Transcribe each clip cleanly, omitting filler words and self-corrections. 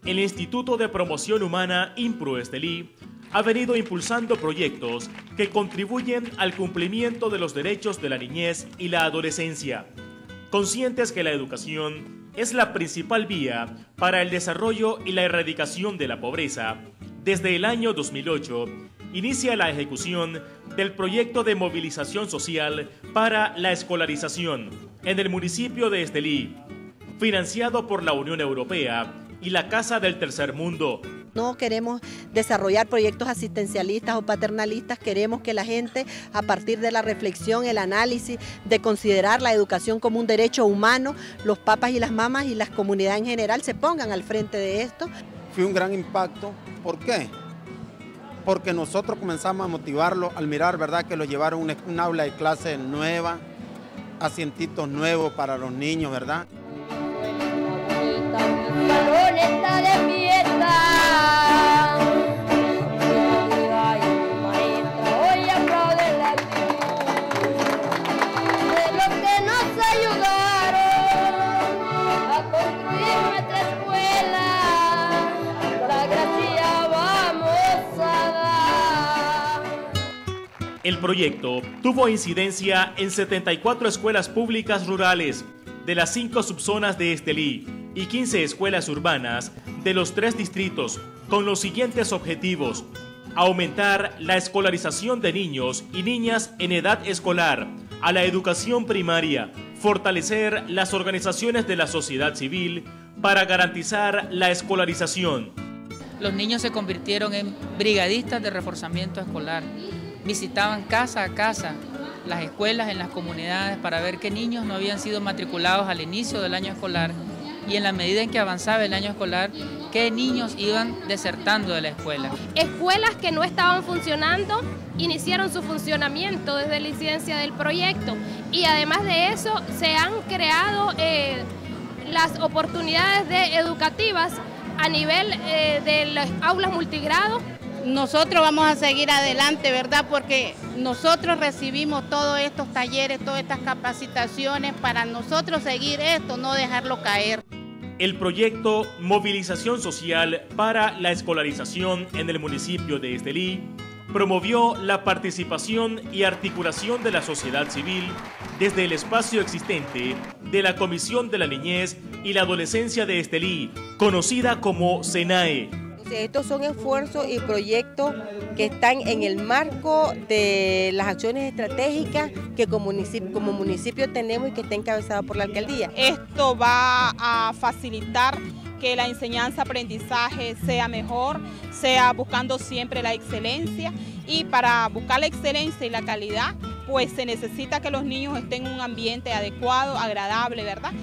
el Instituto de Promoción Humana INPRO Estelí ha venido impulsando proyectos que contribuyen al cumplimiento de los derechos de la niñez y la adolescencia, conscientes que la educación es la principal vía para el desarrollo y la erradicación de la pobreza. Desde el año 2008, inicia la ejecución del proyecto de movilización social para la escolarización en el municipio de Estelí, financiado por la Unión Europea y la Casa del Tercer Mundo. No queremos desarrollar proyectos asistencialistas o paternalistas, queremos que la gente, a partir de la reflexión, el análisis, de considerar la educación como un derecho humano, los papás y las mamás y las comunidades en general se pongan al frente de esto. Fue un gran impacto. ¿Por qué? Porque nosotros comenzamos a motivarlo al mirar, ¿verdad?, que lo llevaron a un aula de clase nueva, asientitos nuevos para los niños, ¿verdad? El proyecto tuvo incidencia en 74 escuelas públicas rurales de las 5 subzonas de Estelí y 15 escuelas urbanas de los 3 distritos, con los siguientes objetivos: aumentar la escolarización de niños y niñas en edad escolar a la educación primaria, fortalecer las organizaciones de la sociedad civil para garantizar la escolarización. Los niños se convirtieron en brigadistas de reforzamiento escolar. Visitaban casa a casa las escuelas en las comunidades para ver qué niños no habían sido matriculados al inicio del año escolar y en la medida en que avanzaba el año escolar, qué niños iban desertando de la escuela. Escuelas que no estaban funcionando iniciaron su funcionamiento desde la incidencia del proyecto y además de eso se han creado las oportunidades educativas a nivel de las aulas multigrado. Nosotros vamos a seguir adelante, ¿verdad? Porque nosotros recibimos todos estos talleres, todas estas capacitaciones para nosotros seguir esto, no dejarlo caer. El proyecto Movilización Social para la Escolarización en el municipio de Estelí promovió la participación y articulación de la sociedad civil desde el espacio existente de la Comisión de la Niñez y la Adolescencia de Estelí, conocida como SENAE. Estos son esfuerzos y proyectos que están en el marco de las acciones estratégicas que como municipio tenemos y que está encabezado por la alcaldía. Esto va a facilitar que la enseñanza-aprendizaje sea mejor, sea buscando siempre la excelencia, y para buscar la excelencia y la calidad, pues se necesita que los niños estén en un ambiente adecuado, agradable, ¿verdad?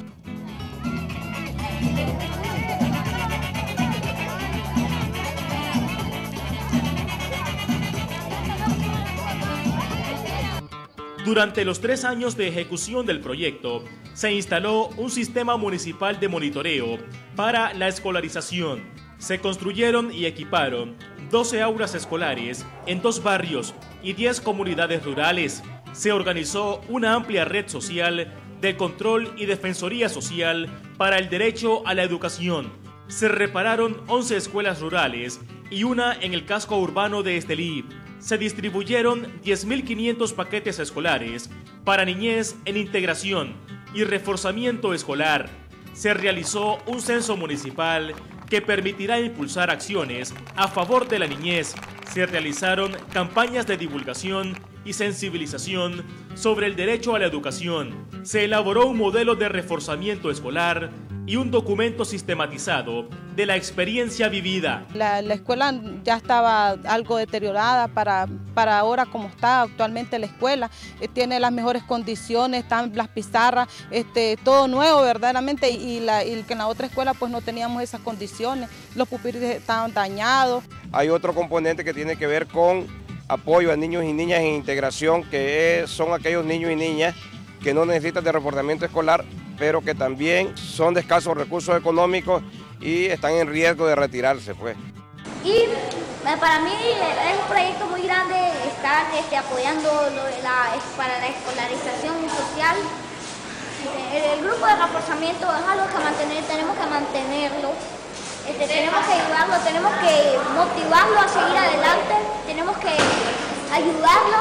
Durante los 3 años de ejecución del proyecto, se instaló un sistema municipal de monitoreo para la escolarización. Se construyeron y equiparon 12 aulas escolares en 2 barrios y 10 comunidades rurales. Se organizó una amplia red social de control y defensoría social para el derecho a la educación. Se repararon 11 escuelas rurales y una en el casco urbano de Estelí. Se distribuyeron 10.500 paquetes escolares para niñez en integración y reforzamiento escolar. Se realizó un censo municipal que permitirá impulsar acciones a favor de la niñez. Se realizaron campañas de divulgación y sensibilización sobre el derecho a la educación. Se elaboró un modelo de reforzamiento escolar y un documento sistematizado de la experiencia vivida. La escuela ya estaba algo deteriorada para ahora como está actualmente la escuela. Tiene las mejores condiciones, están las pizarras, todo nuevo verdaderamente, y que en la otra escuela pues no teníamos esas condiciones, los pupitres estaban dañados. Hay otro componente que tiene que ver con apoyo a niños y niñas en integración, que son aquellos niños y niñas que no necesitan de reforzamiento escolar, pero que también son de escasos recursos económicos y están en riesgo de retirarse, pues. Y para mí es un proyecto muy grande estar apoyando para la escolarización social. El grupo de reforzamiento es algo que tenemos que mantenerlo. tenemos que ayudarlo, tenemos que motivarlo a seguir adelante, tenemos que ayudarlo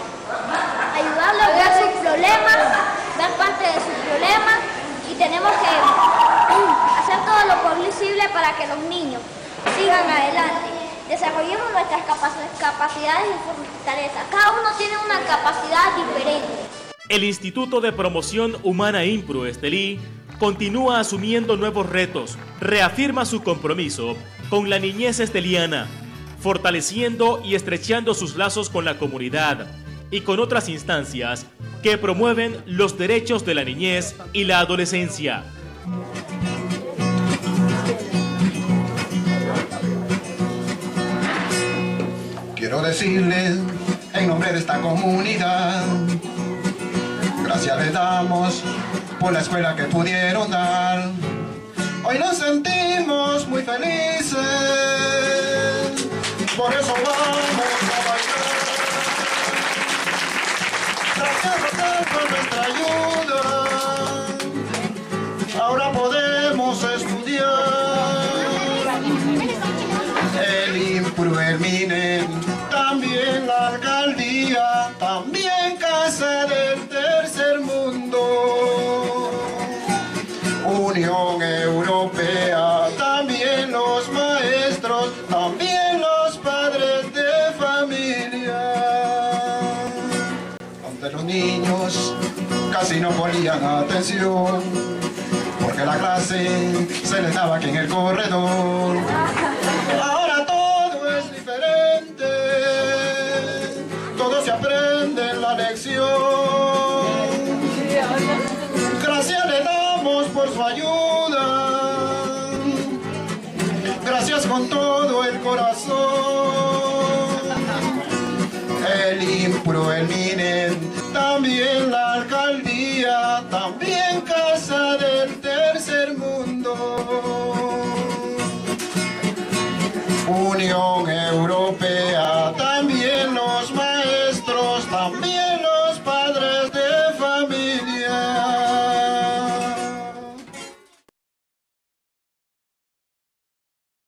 a ver sus problemas, ver parte de sus problemas y tenemos que hacer todo lo posible para que los niños sigan adelante. Desarrollemos nuestras capacidades y fortalezas. Cada uno tiene una capacidad diferente. El Instituto de Promoción Humana INPRU Estelí continúa asumiendo nuevos retos, reafirma su compromiso con la niñez esteliana, fortaleciendo y estrechando sus lazos con la comunidad y con otras instancias que promueven los derechos de la niñez y la adolescencia. Quiero decirles en nombre de esta comunidad, gracias les damos por la escuela que pudieron dar. Hoy nos sentimos muy felices, por eso vamos a bailar. Gracias por nuestra ayuda, ahora podemos estudiar. El INPRU, el MINEN, también la alcaldía, también Casa del Tercer Mundo, Unión Europea, también los maestros, también los padres de familia. Ante los niños casi no ponían atención, porque la clase se les daba aquí en el corredor. Ahora todo es diferente, todo se aprende en la lección. Gracias le damos por su ayuda, gracias con todo el corazón. El INPRU, el MINEN, también la